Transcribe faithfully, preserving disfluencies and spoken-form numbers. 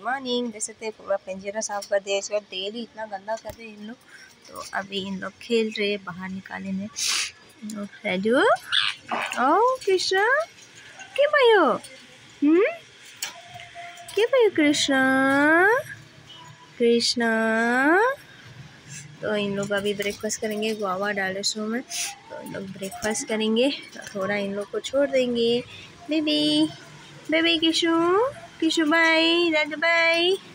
Morning. देख सकते हैं पूरा पिंजरा साफ कर दिया। इसका डेली इतना गंदा कर रहे हैं इन लोग। तो अभी इन लोग खेल रहे, बाहर निकाले ने। राजू ओ कृष्णा के भयो हम्म के भयो कृष्णा कृष्णा। तो इन लोग अभी ब्रेकफास्ट करेंगे। गुआवा डाले सो में, तो इन लोग ब्रेकफास्ट करेंगे। तो थोड़ा इन लोग को छोड़ देंगे। Baby baby Kishu Kishu bye, Raju bye.